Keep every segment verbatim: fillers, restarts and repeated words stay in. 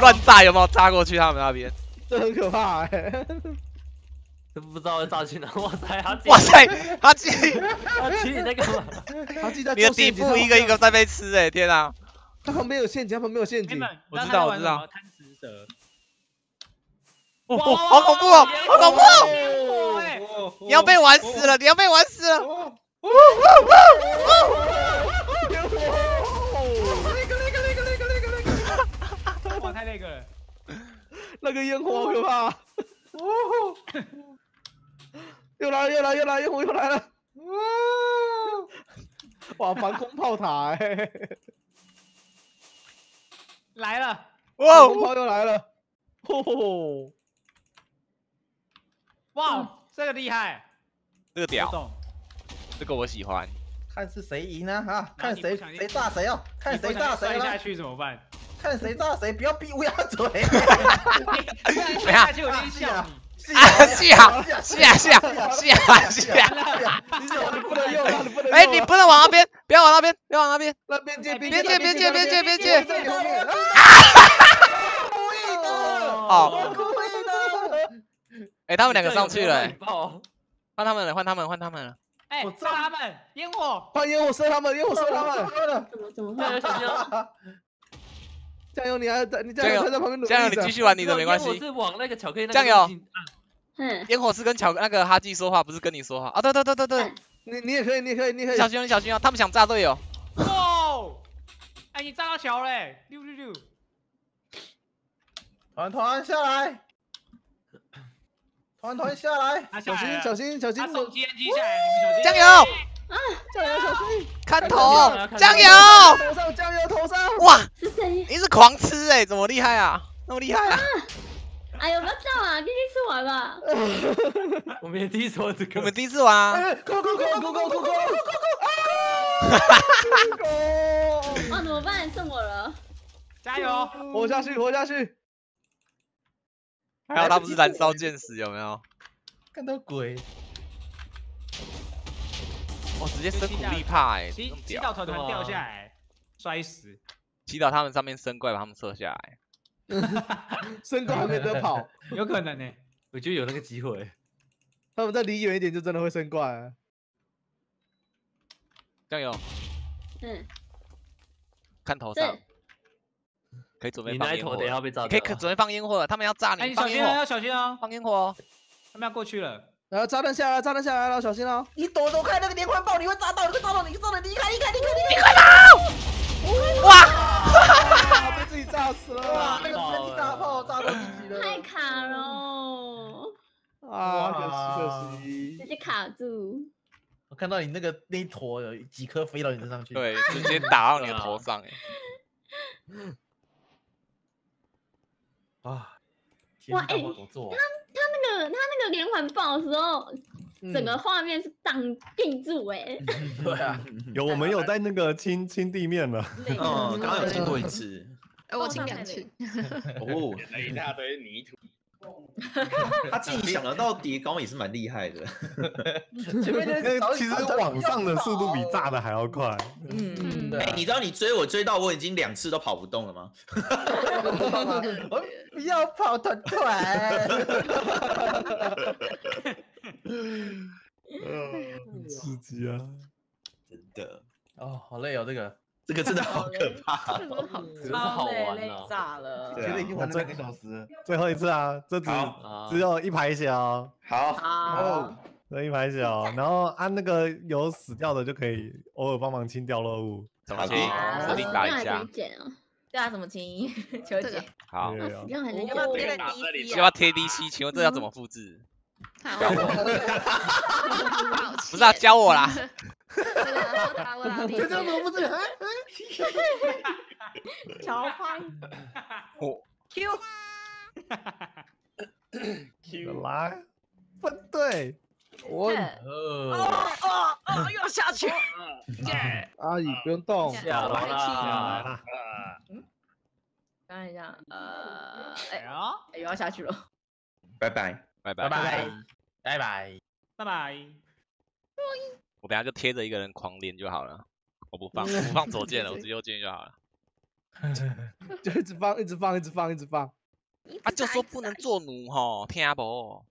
乱炸有没有炸过去他们那边？ 这很可怕哎。 都不知道要炸去哪。哇塞，他哇塞，他自己他自己在干嘛？ 他自己在你的底部一个一个在被吃哎，天啊！ 他旁边有陷阱，他旁边有陷阱。 我知道我知道。 贪食蛇。 哦哦，好恐怖哦，好恐怖！ 哦！ 你要被玩死了，你要被玩死了！ 那个那个那个那个那个那个，哇，太那个了！ 那个烟火好可怕！又来又来又来，烟火又来了！哇，防空炮塔哎！ 来了！ 哇， 防空炮又来了！哦。 哇，这个厉害， 这个屌，这个我喜欢。 看是谁赢啊？哈，看谁谁炸谁哦，看谁炸谁下去怎么办？ 看谁炸谁，不要逼乌鸦嘴。 你下去我就笑你。 啊，是啊，是啊，是啊，是啊，是啊。 你不能用，你不能。 哎，你不能往那边，不要往那边，不要往那边。 那边界， 边界，边界，边界，边界。 故意的。 哦。 故意的。 哎，他们两个上去了，哎，换他们了，换他们，换他们了。 哎，炸他们，烟火， 换烟火射他们，烟火射他们。 怎么怎么会？ 加油，你还在，你加油，在旁边努力。 加油，你继续玩你的没关系。 我是往那个巧克力那酱油。 嗯。 烟火是跟巧那个哈基说话，不是跟你说话啊？对对对对对。 你你也可以，你也可以，你也可以。 小心，你小心啊！他们想炸队友。 哇！哎，你炸到桥嘞！溜溜溜。 团团下来。 团团下来， 小心小心小心！ 送 T N T 下来，你们小心！ 加油！ 啊， 加油，小心！ 看头，加油！ 头上加油，头上！ 哇， 是谁？ 你是狂吃哎，怎么厉害啊？那么厉害啊！ 哎呦，不要这样啊，第一次玩吧。 我们也第一次玩这个， 我们第一次玩啊！ go go go go go go go！ 哇，怎么办？剩我了！ 加油！ 活下去，活下去！ 还有他不是燃烧箭矢有没有？ 看到鬼！ 哇，直接生苦力怕哎， 祈祈屌！ 祷团团掉下来，摔死！ 祈祷他们上面生怪把他们射下来。 生怪还没得跑， 有可能呢。 我觉得有那个机会。 他们再离远一点就真的会生怪。 加油！ 嗯。 看头上。 可以准备放烟火， 等下被炸。 可以准备放烟火了，他们要炸你， 小心哦，要小心哦， 放烟火哦， 他们要过去了。 然后炸弹下来，炸弹下来了，小心哦！ 你躲躲开那个连环炮，你会炸到，你会炸到，你炸到，离开，离开，离开， 你快跑！ 哇！被自己炸死了！ 哇，那个飞机大炮炸到自己了， 太卡了。 啊，可惜可惜， 直接卡住。 我看到你那个那一坨有几颗飞到你身上去， 对，直接打到你的头上哎。 啊！ 哇，哎、欸，他他那个他那个连环爆的时候，嗯、整个画面是挡定住哎、欸。 对啊， 有我们有在那个清清地面了。 哦，刚刚有清过一次。 哎，我清两次。 哦， 了一大堆泥土。 他自己想得到叠高也是蛮厉害的。 前面那其实往上的速度比炸的还要快。 嗯，哎，你知道你追我追到我已经两次都跑不动了吗？ 我不要跑，团团。 很刺激啊！ 真的。 哦，好累哦，这个。 这个真的好可怕， 这个好， 真是好玩啊！ 炸了， 现在已经玩了两个小时， 最后一次啊，这只只有一排血哦。 好， 好， 这一排血哦，然后按那个有死掉的就可以偶尔帮忙清掉漏物。 怎么清？指令打一下。 对啊，怎么清？求解。 好。 死掉还能要不要贴 D C？ 要不要贴 D C？ 请问这要怎么复制？ 教我。 不是啊，教我啦。 这怎么不是？ 乔芳， 我 Q Q 来分队， 我哦哦哦，又下去， 阿姨不用动， 下来啦。 嗯，看一下，呃， 哎呀， 又要下去了， 拜拜拜拜拜拜拜拜拜。 我等下就贴着一个人狂连就好了，我不放，不放左键了，我直接右键就好了。 就一直放，一直放，一直放，一直放。 啊，就说不能做奴吼，听不？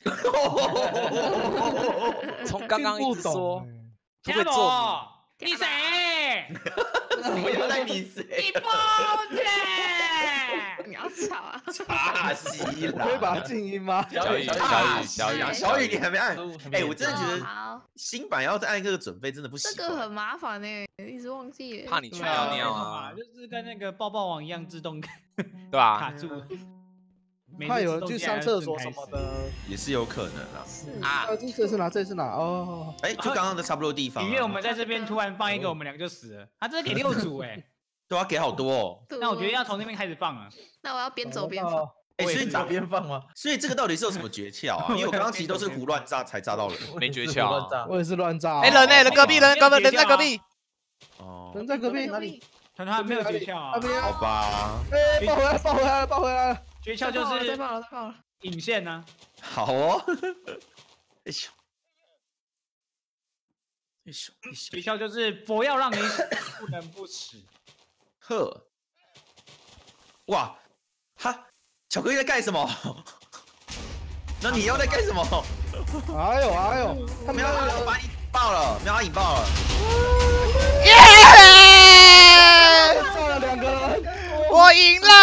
从刚刚一直说，不会做奴。 你谁？ 我要在你谁？ 你疯子！ 你要吵啊！ 插西啦！ 可以把它静音吗？ 小雨，小雨，小雨， 小雨，你还没按？哎，我真的觉得好， 新版要再按这个准备真的不习惯。 这个很麻烦呢，一直忘记了。 怕你去尿尿啊， 就是跟那个抱抱网一样自动对吧？ 卡住。 怕有人去上厕所什么的， 也是有可能啊。 是啊， 这这是哪？这是哪？哦， 哎，就刚刚的差不多地方。 因为我们在这边突然放一个，我们两个就死了。他这给六组哎， 对啊，给好多哦。 那我觉得要从那边开始放啊。 那我要边走边放。 哎，所以左边放吗？ 所以这个到底是有什么诀窍啊？因为我刚刚其实都是胡乱炸才炸到人， 没诀窍。 我也是乱炸。 哎，人呢？隔壁人，隔壁人在隔壁。 哦， 人在隔壁哪里？ 他他没有诀窍啊。 好吧。 哎，抱回来，抱回来了，抱回来了。 诀窍就是再爆了，再爆了。 引线呢？ 好哦。哎咻，哎咻，哎咻。 诀窍就是不要让你不能不死。 呵，哇，哈，巧克力在干什么？那你又在干什么？ 哎呦哎呦，他们喵，我把你引爆了，喵，引爆了。 耶！ 炸了两个人， 我赢了。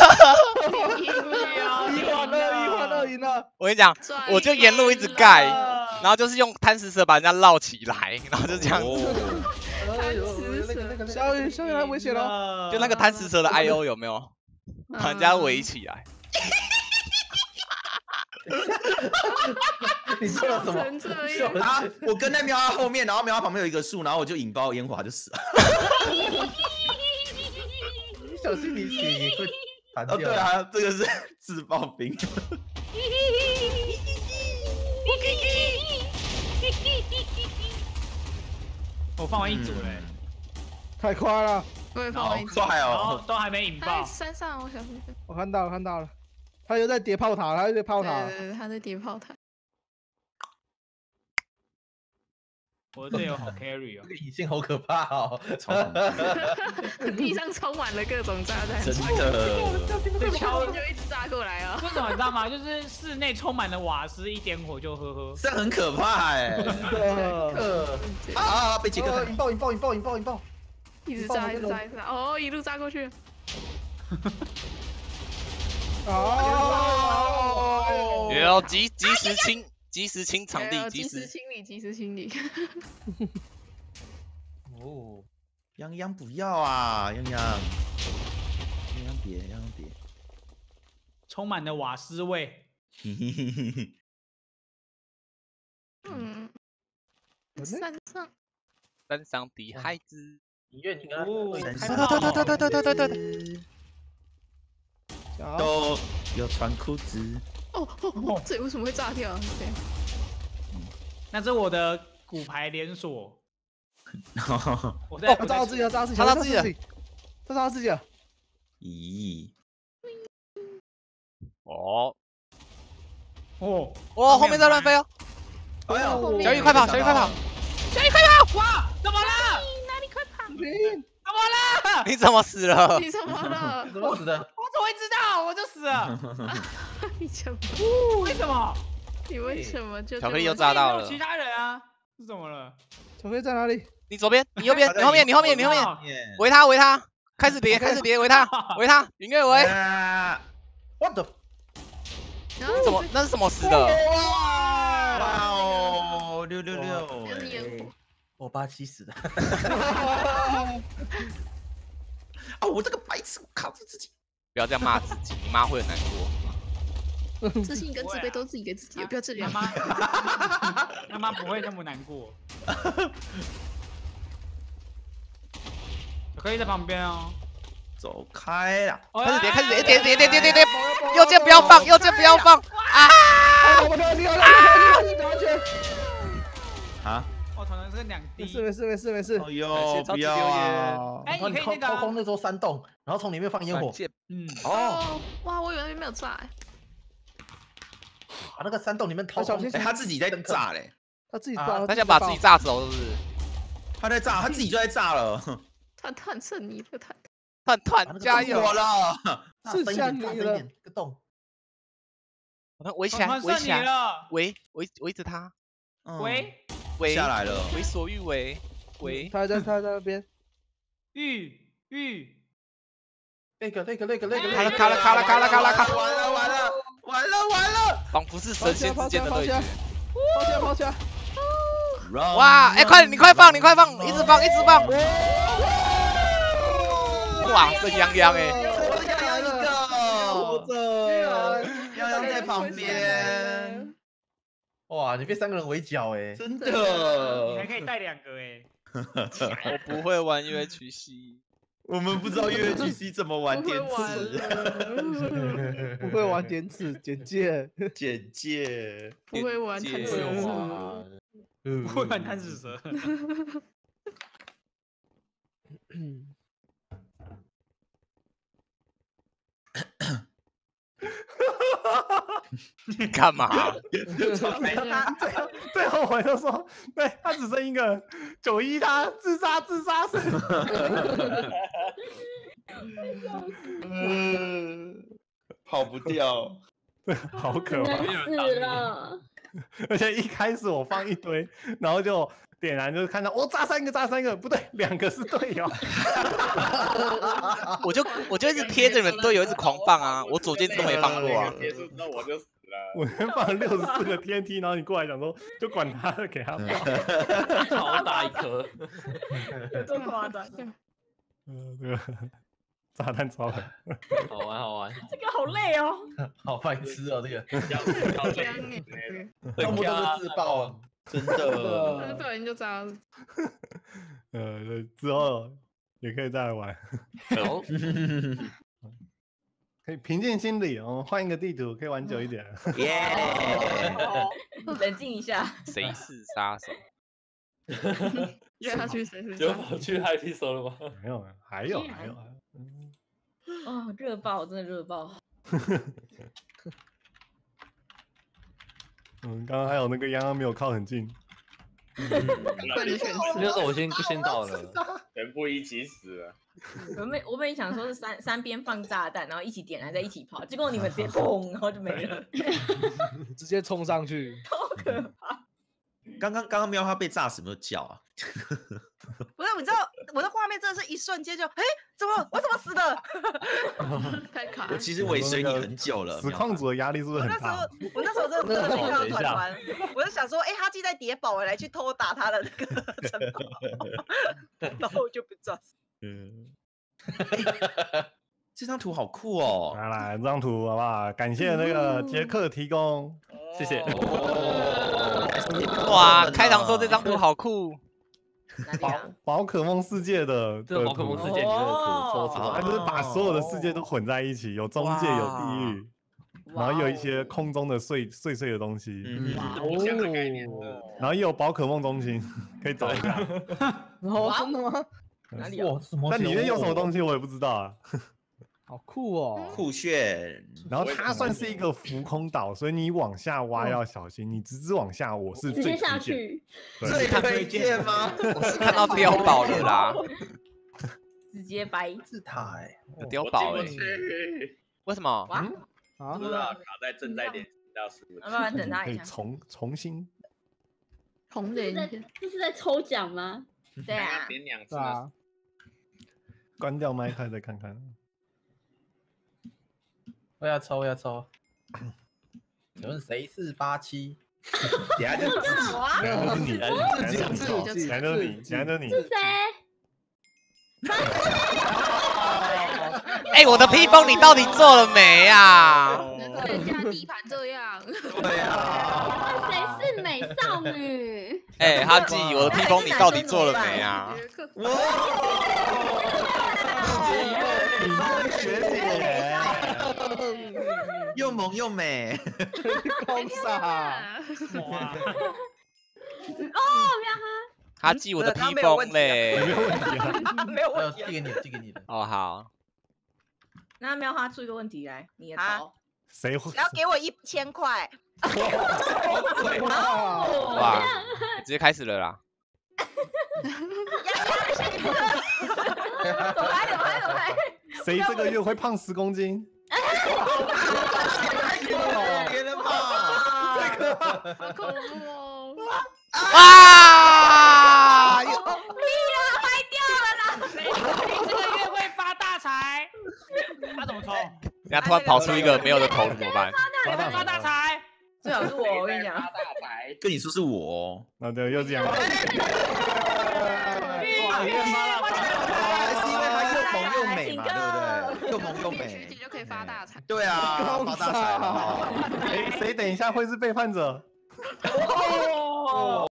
一换二，一换二赢了。 我跟你讲，我就沿路一直盖，然后就是用贪食蛇把人家绕起来，然后就这样子。 小雨，小雨来危险了！ 就那个贪食蛇的 I O 有没有？把人家围起来。 你做了什么？ 啊！我跟在喵后面，然后喵旁边有一个树，然后我就引爆烟花就死了。 你小心你血会弹掉。 哦，对啊，这个是自爆兵。 我放完一组嘞， 太快了！ 我也放完一组， 快然后哦！ 都还没引他爆在。山上，我小心。 我看到了，看到了，他又在叠炮塔，他又在炮塔。 对对对，他在叠炮台。 我的队友好 carry 哦这。个引线好可怕哦！ 地上充满了各种炸弹， 真的， 这敲就一直炸过来啊！ 为什么你知道吗？就是室内充满了瓦斯，一点火就呵呵。 这样很可怕哎！ 呃， 啊啊！被杰克引爆引爆引爆引爆引爆！ 一直炸，一直炸，一直炸，哦，一路炸过去。 哦， 也要及及时清，及时清场地， 及及时。 时清理，及时清理。 哦， 泱泱不要啊，泱泱，泱泱别，泱泱别。 充满了瓦斯味。 嗯，山上。 山上的孩子。 影院你跟他哦对开对对对对对对对对对。 都有穿裤子。 哦哦，这里为什么会炸掉？对， 那是我的骨牌连锁。我在哦，他炸到自己了，炸到自己了， 炸到自己了， 他炸到自己了。 咦？ 哦哦哦，后面在乱飞哦！ 哎呀， 小雨快跑，小雨快跑！小雨快跑！ 哇，怎么了？ 哪里快跑？ 怎么了？ 你怎么死了？ 你怎么了？ 怎么死的？ 我怎么会知道？我就死了。 你怎么？ 为什么？ 你为什么就巧克力又炸到了其他人啊？是怎么了？ 巧克力在哪里？ 你左边，你右边，你后面，你后面，你后面，围他，围他，开始叠，开始叠，围他，围他，云月围。 我的， 怎么？那是什么死的？ 哇哦，六六六！ 就是烟火。 我八七死的。 啊，我这个白痴，我靠着自己。 不要这样骂自己，你妈会很难过。 自信跟自卑都自己给自己，不要这样。 妈妈，妈妈不会那么难过。可以在旁边哦。 走开啦！ 开始叠，开始叠，叠叠叠叠叠叠，右键不要放，右键不要放啊！ 我跳，你好，你好，你好，你好， 啊？ 我可能是两滴。 没事没事没事没事。 哎呦，不要啊！ 哎，你可以那个掏空那座山洞，然后从里面放烟火。 嗯， 哦， 哇，我以为那边没有炸。 把那个山洞里面掏空。 哎，他自己在炸嘞， 他自己炸， 他想把自己炸走，是不是？ 他在炸，他自己就在炸了。 他他很趁你，这个他。 团团加油！ 我了， 是像你了， 个洞。 我围起来，围起来，围围围着他， 围围下来了， 为所欲为，围。 他在他在那边。 玉玉， 那个那个那个那个。 卡了卡了卡了卡了卡了卡了！ 完了完了完了完了！ 仿佛是神仙之间的对决。 跑起来跑起来！ 哇，哎，快点，你快放，你快放，一直放，一直放。哇，这泱泱哎！ 我泱泱一个，泱泱在旁边。 哇，你被三个人围剿哎！ 真你的。 还可以带两个哎。 我不会玩月 H C， 我们不知道月 H C 怎么玩点刺。 不会玩点刺，简介， 简介。 不会玩贪吃蛇， 不会玩贪吃蛇。 你干嘛？ 最后我就说，对他只剩一个九一，他自杀自杀死。 嗯，跑不掉， 好可怕， 死了。 而且一开始我放一堆，然后就点燃，就是看到我炸三个炸三个，不对，两个是队友。 我就我就一直贴着你们队友一直狂放啊，我左键都没放过啊。 结束之后我就死了。 我先放了六十四个 T N T， 然后你过来讲说，就管他的，给他放。 好大一颗， 多夸张！ 嗯，这个炸弹超狠， 好玩好玩。 这个好累哦， 好白痴哦，这个。 好累， 动不动就自爆啊！ 真的。 不小心就炸了。 呃，之后也可以再来玩。 好。 可以平静心理，我们换一个地图，可以玩久一点。 耶！ 冷静一下。 谁是杀手？ 约他去谁是？ 就跑去 Happy Soul 了吗？ 没有，还有还有。 哦，热爆，真的热爆。 嗯，刚刚还有那个泱泱没有靠很近。 那时候我先先到了， 全部一起死了。 我们我本想说是三三边放炸弹，然后一起点燃再一起跑，结果你们直接砰，然后就没了， 直接冲上去， 好可怕。 刚刚刚刚喵他被炸死，有没有叫啊？ 不是，你知道我的画面真的是一瞬间就，哎，怎么我怎么死的？ 太卡。 我其实尾随你很久了。 实况组的压力是不是很大？ 我那时候真的真的看到团团，我就想说，哎，哈基在叠宝，我来去偷打他的那个城堡，然后我就被炸死。 嗯，这张图好酷哦！ 来来，这张图好不好？感谢那个杰克提供， 谢谢。 哇，开场说这张图好酷。 宝宝可梦世界的， 这宝可梦世界里面的图抽出来， 它就是把所有的世界都混在一起，有中界，有地狱，然后有一些空中的碎碎碎的东西，然后也有宝可梦中心，可以找一下。 哦，真的吗？ 哪里啊？ 但里面有什么东西我也不知道啊。 好酷哦， 酷炫！ 然后它算是一个浮空岛，所以你往下挖要小心，你直直往下，我是最直接下去， 最推荐吗？ 我是看到碉堡了啦， 直接掰是他哎， 有碉堡哎，为什么？ 哇， 不知道卡在正在点到十五， 慢慢等他可以一下。 重重新红人， 这是在抽奖吗？对啊， 点两次啊， 关掉麦克再看看。 我要抽，我要抽。请问谁是八七？ 等下就自己， 等下就是你，等下就是你， 自己就等下就是你，等下就是你。 是谁？ 哎，我的披风你到底做了没啊？ 人家地盘这样。 对啊。 谁是美少女？ 哎，哈基，我的披风你到底做了没啊？ 哇！学姐。又萌又美， 空傻。 哦，喵哈！ 哈基，我的披风嘞， 没有问题啊， 没有问题。 递给你的，递给你的。 哦，好。 那喵哈出一个问题来，你也抽。 谁会？ 只要给我一千块。 哇！直接开始了啦。 走开，走开，走开。 谁这个月会胖十公斤？ 太可怜了吧！ 太可怕了！ 啊！ 屁啦，坏掉了啦！ 谁这个月会发大财？他怎么抽？ 人家突然跑出一个没有的头怎么办？ 谁会发大财？ 最好是我，我跟你讲。 跟你说是我。 啊，对，又这样。 是因为他又萌又美嘛，对不对？又萌又美， 就可以发大财。 对啊，发大财了。 谁谁等一下会是背叛者？